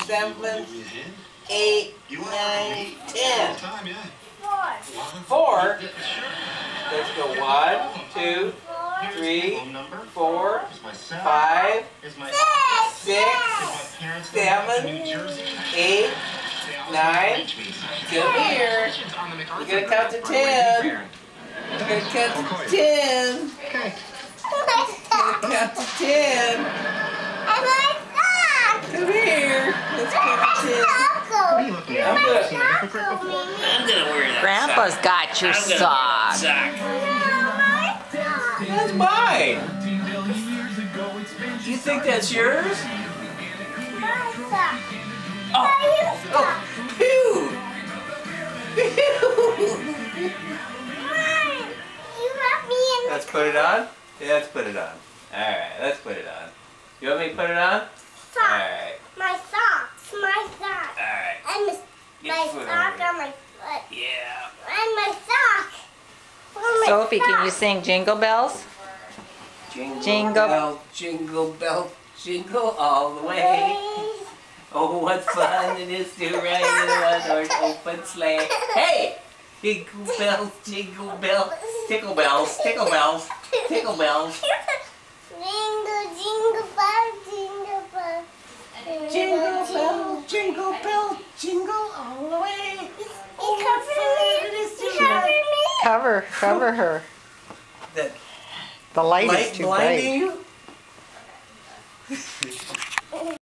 7, 8, 9, 10. 4. Let's go 1, 2, 3, 4, 5, 6, 7, 8, 9. Come here. You're gonna count to 10. You're gonna count to 10. You're gonna count to 10. Come here. Let's count to 10. I'm gonna wear that. Grandpa's sock. got your sock. That's mine. You think that's yours? Oh, pew! Let's put it on? Yeah, let's put it on. Alright, let's put it on. You want me to put it on? Alright. My socks, my socks. Alright. And my sock on my foot. Yeah. And my sock. Sophie, can you sing Jingle Bells? Jingle bell, jingle bell, jingle all the way. Oh, what fun it is to ride in a one-horse open sleigh. Hey! Jingle bells, tickle bells, tickle bells, tickle bells, tickle bells. Jingle, jingle bell, jingle bell. Jingle bell, jingle bell, jingle all the way. You cover me. You cover me. Cover her. The The light is light too blinding bright. you?